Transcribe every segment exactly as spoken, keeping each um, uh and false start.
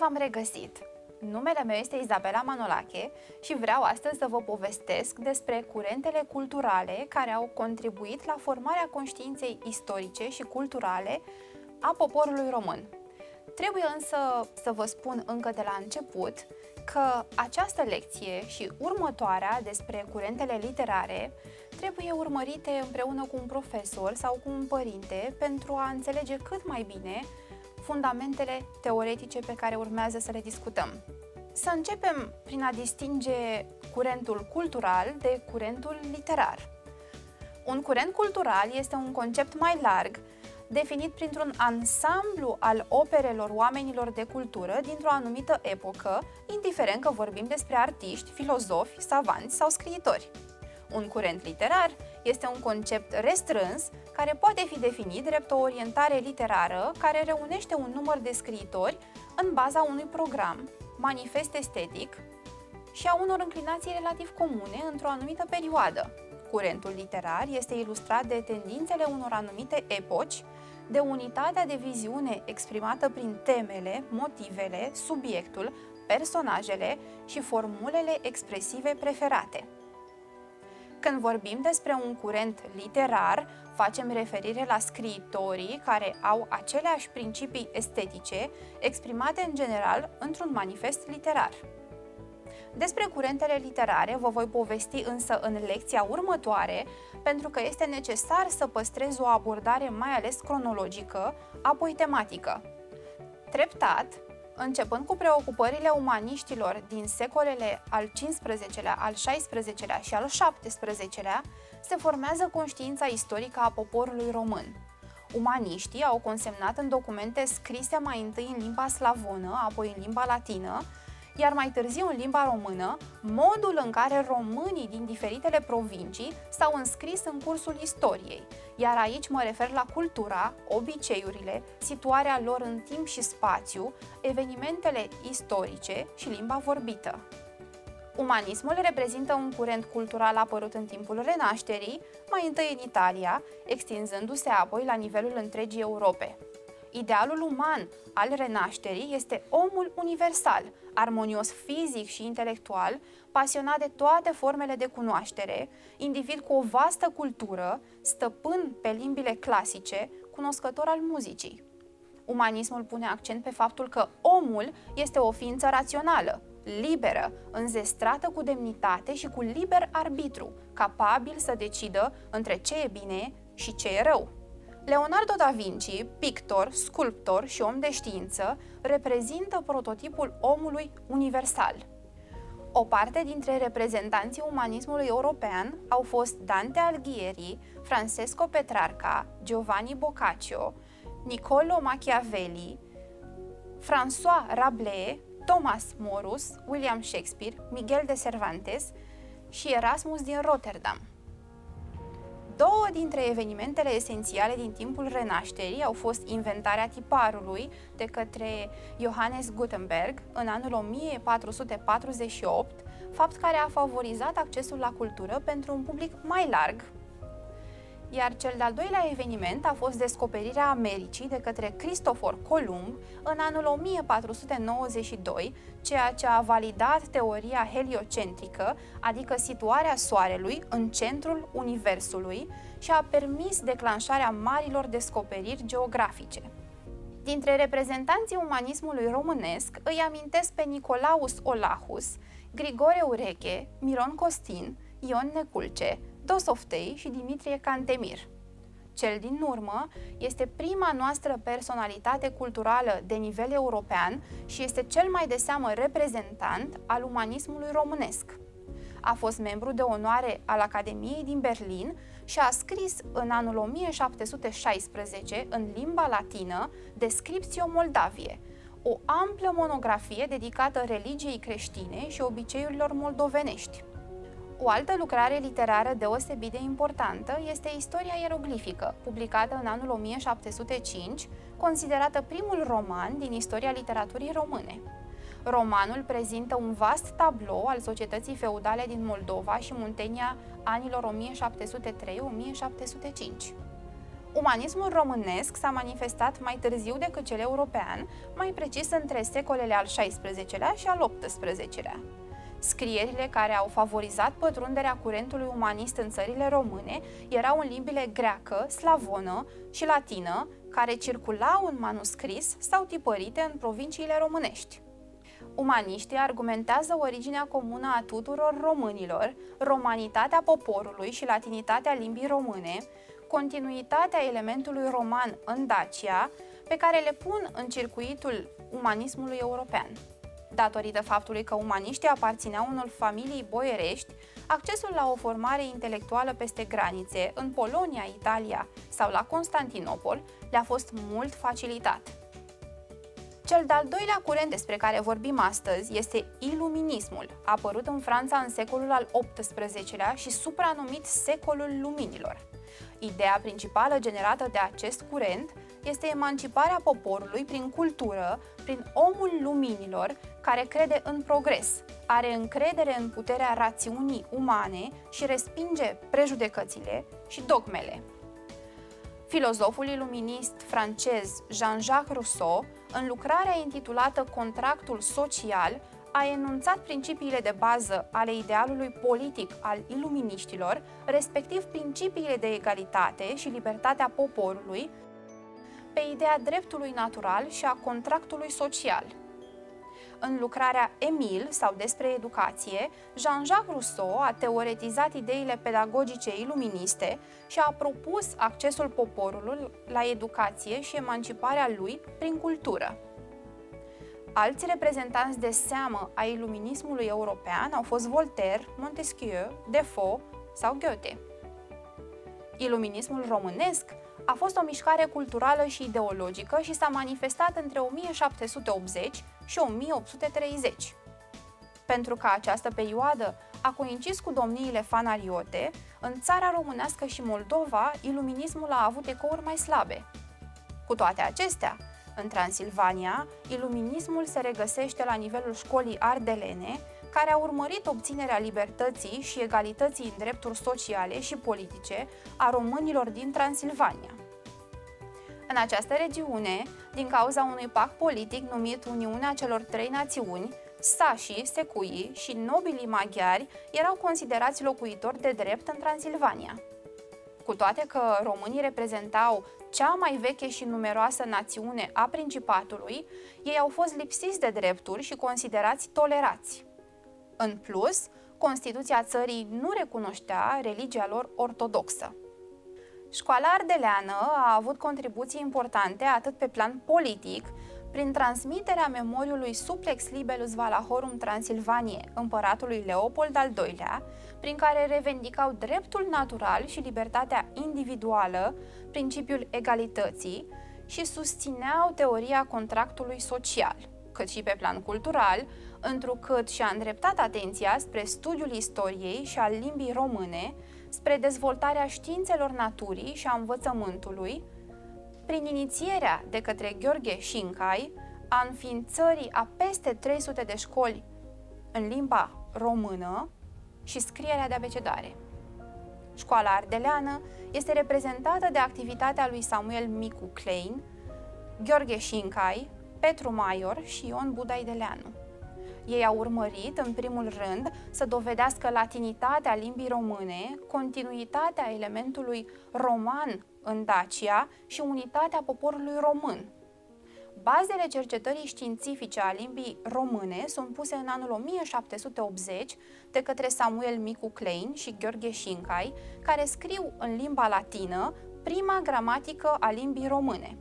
v-am regăsit! Numele meu este Izabela Manolache și vreau astăzi să vă povestesc despre curentele culturale care au contribuit la formarea conștiinței istorice și culturale a poporului român. Trebuie însă să vă spun încă de la început că această lecție și următoarea despre curentele literare trebuie urmărite împreună cu un profesor sau cu un părinte pentru a înțelege cât mai bine fundamentele teoretice pe care urmează să le discutăm. Să începem prin a distinge curentul cultural de curentul literar. Un curent cultural este un concept mai larg, definit printr-un ansamblu al operelor oamenilor de cultură dintr-o anumită epocă, indiferent că vorbim despre artiști, filozofi, savanți sau scriitori. Un curent literar este un concept restrâns care poate fi definit drept o orientare literară care reunește un număr de scriitori în baza unui program, manifest estetic și a unor înclinații relativ comune într-o anumită perioadă. Curentul literar este ilustrat de tendințele unor anumite epoci, de unitatea de viziune exprimată prin temele, motivele, subiectul, personajele și formulele expresive preferate. Când vorbim despre un curent literar, facem referire la scriitorii care au aceleași principii estetice exprimate în general într-un manifest literar. Despre curentele literare vă voi povesti însă în lecția următoare, pentru că este necesar să păstrez o abordare mai ales cronologică, apoi tematică. Treptat, începând cu preocupările umaniștilor din secolele al cincisprezecelea, al șaisprezecelea și al șaptesprezecelea, se formează conștiința istorică a poporului român. Umaniștii au consemnat în documente scrise mai întâi în limba slavonă, apoi în limba latină, iar mai târziu în limba română, modul în care românii din diferitele provincii s-au înscris în cursul istoriei, iar aici mă refer la cultura, obiceiurile, situarea lor în timp și spațiu, evenimentele istorice și limba vorbită. Umanismul reprezintă un curent cultural apărut în timpul Renașterii, mai întâi în Italia, extinzându-se apoi la nivelul întregii Europe. Idealul uman al Renașterii este omul universal, armonios fizic și intelectual, pasionat de toate formele de cunoaștere, individ cu o vastă cultură, stăpân pe limbile clasice, cunoscător al muzicii. Umanismul pune accent pe faptul că omul este o ființă rațională, liberă, înzestrată cu demnitate și cu liber arbitru, capabil să decidă între ce e bine și ce e rău. Leonardo da Vinci, pictor, sculptor și om de știință, reprezintă prototipul omului universal. O parte dintre reprezentanții umanismului european au fost Dante Alighieri, Francesco Petrarca, Giovanni Boccaccio, Niccolò Machiavelli, François Rabelais, Thomas Morus, William Shakespeare, Miguel de Cervantes și Erasmus din Rotterdam. Două dintre evenimentele esențiale din timpul Renașterii au fost inventarea tiparului de către Johannes Gutenberg în anul o mie patru sute patruzeci și opt, fapt care a favorizat accesul la cultură pentru un public mai larg. Iar cel de-al doilea eveniment a fost descoperirea Americii de către Cristofor Columb în anul o mie patru sute nouăzeci și doi, ceea ce a validat teoria heliocentrică, adică situarea Soarelui în centrul Universului, și a permis declanșarea marilor descoperiri geografice. Dintre reprezentanții umanismului românesc îi amintesc pe Nicolaus Olahus, Grigore Ureche, Miron Costin, Ion Neculce, Dosoftei și Dimitrie Cantemir. Cel din urmă este prima noastră personalitate culturală de nivel european și este cel mai de seamă reprezentant al umanismului românesc. A fost membru de onoare al Academiei din Berlin și a scris în anul o mie șapte sute șaisprezece în limba latină Descriptio Moldavie, o amplă monografie dedicată religiei creștine și obiceiurilor moldovenești. O altă lucrare literară deosebit de importantă este Istoria ieroglifică, publicată în anul o mie șapte sute cinci, considerată primul roman din istoria literaturii române. Romanul prezintă un vast tablou al societății feudale din Moldova și Muntenia anilor o mie șapte sute trei - o mie șapte sute cinci. Umanismul românesc s-a manifestat mai târziu decât cel european, mai precis între secolele al șaisprezecelea și al optsprezecelea. Scrierile care au favorizat pătrunderea curentului umanist în țările române erau în limbile greacă, slavonă și latină, care circulau în manuscris sau tipărite în provinciile românești. Umaniștii argumentează originea comună a tuturor românilor, romanitatea poporului și latinitatea limbii române, continuitatea elementului roman în Dacia, pe care le pun în circuitul umanismului european. Datorită faptului că umaniștii aparțineau unor familii boierești, accesul la o formare intelectuală peste granițe, în Polonia, Italia sau la Constantinopol, le-a fost mult facilitat. Cel de-al doilea curent despre care vorbim astăzi este iluminismul, apărut în Franța în secolul al optsprezecelea și supranumit secolul luminilor. Ideea principală generată de acest curent este emanciparea poporului prin cultură, prin omul luminilor care crede în progres, are încredere în puterea rațiunii umane și respinge prejudecățile și dogmele. Filozoful iluminist francez Jean-Jacques Rousseau, în lucrarea intitulată Contractul social, a enunțat principiile de bază ale idealului politic al iluminiștilor, respectiv principiile de egalitate și libertatea poporului, pe ideea dreptului natural și a contractului social. În lucrarea Emile sau despre educație, Jean-Jacques Rousseau a teoretizat ideile pedagogice iluministe și a propus accesul poporului la educație și emanciparea lui prin cultură. Alți reprezentanți de seamă a iluminismului european au fost Voltaire, Montesquieu, Defoe sau Goethe. Iluminismul românesc a fost o mișcare culturală și ideologică și s-a manifestat între o mie șapte sute optzeci și o mie opt sute treizeci. Pentru că această perioadă a coincis cu domniile fanariote, în țara românească și Moldova, iluminismul a avut ecouri mai slabe. Cu toate acestea, în Transilvania, iluminismul se regăsește la nivelul școlii ardelene, care a urmărit obținerea libertății și egalității în drepturi sociale și politice a românilor din Transilvania. În această regiune, din cauza unui pact politic numit Uniunea celor trei națiuni, sașii, secuii și nobilii maghiari erau considerați locuitori de drept în Transilvania. Cu toate că românii reprezentau cea mai veche și numeroasă națiune a Principatului, ei au fost lipsiți de drepturi și considerați tolerați. În plus, Constituția țării nu recunoștea religia lor ortodoxă. Școala ardeleană a avut contribuții importante atât pe plan politic, prin transmiterea memoriului Supplex Libellus Valachorum Transilvaniae împăratului Leopold al doilea, prin care revendicau dreptul natural și libertatea individuală, principiul egalității și susțineau teoria contractului social, cât și pe plan cultural, întrucât și-a îndreptat atenția spre studiul istoriei și al limbii române, spre dezvoltarea științelor naturii și a învățământului, prin inițierea de către Gheorghe Șincai a înființării a peste trei sute de școli în limba română și scrierea de abecedare. Școala ardeleană este reprezentată de activitatea lui Samuel Micu Klein, Gheorghe Șincai, Petru Maior și Ion Budaideleanu. Ei au urmărit, în primul rând, să dovedească latinitatea limbii române, continuitatea elementului roman în Dacia și unitatea poporului român. Bazele cercetării științifice a limbii române sunt puse în anul o mie șapte sute optzeci de către Samuel Micu Klein și Gheorghe Șincai, care scriu în limba latină prima gramatică a limbii române.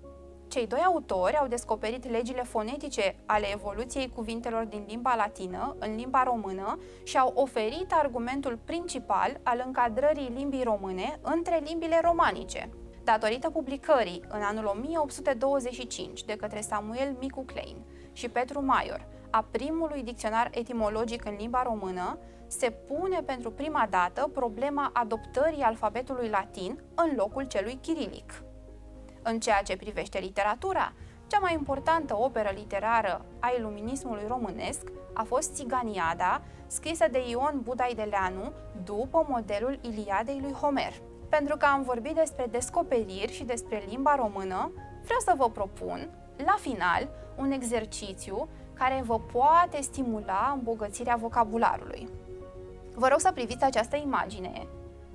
Cei doi autori au descoperit legile fonetice ale evoluției cuvintelor din limba latină în limba română și au oferit argumentul principal al încadrării limbii române între limbile romanice. Datorită publicării în anul o mie opt sute douăzeci și cinci de către Samuel Micu Klein și Petru Maior a primului dicționar etimologic în limba română, se pune pentru prima dată problema adoptării alfabetului latin în locul celui chirilic. În ceea ce privește literatura, cea mai importantă operă literară a iluminismului românesc a fost Țiganiada, scrisă de Ion Budaideleanu după modelul Iliadei lui Homer. pentru că am vorbit despre descoperiri și despre limba română, vreau să vă propun, la final, un exercițiu care vă poate stimula îmbogățirea vocabularului. Vă rog să priviți această imagine.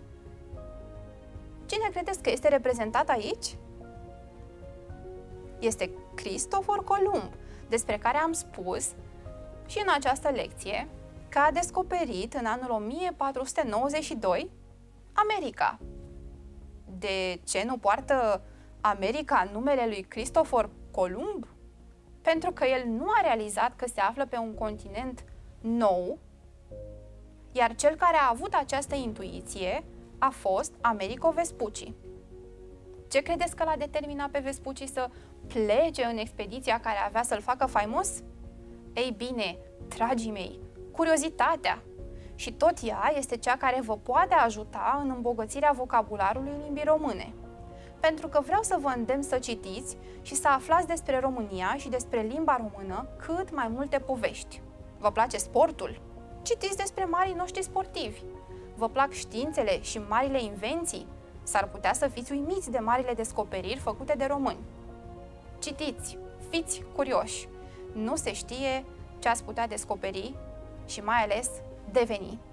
Cine credeți că este reprezentat aici? Este Cristofor Columb, despre care am spus și în această lecție că a descoperit în anul o mie patru sute nouăzeci și doi America. De ce nu poartă America numele lui Cristofor Columb? Pentru că el nu a realizat că se află pe un continent nou, iar cel care a avut această intuiție a fost Amerigo Vespucci. Ce credeți că l-a determinat pe Vespucci să plece în expediția care avea să-l facă faimos? Ei bine, dragii mei, curiozitatea. Și tot ea este cea care vă poate ajuta în îmbogățirea vocabularului limbii române. Pentru că vreau să vă îndemn să citiți și să aflați despre România și despre limba română cât mai multe povești. Vă place sportul? Citiți despre marii noștri sportivi. Vă plac științele și marile invenții? S-ar putea să fiți uimiți de marile descoperiri făcute de români. Citiți, fiți curioși. Nu se știe ce ați putea descoperi și mai ales deveni.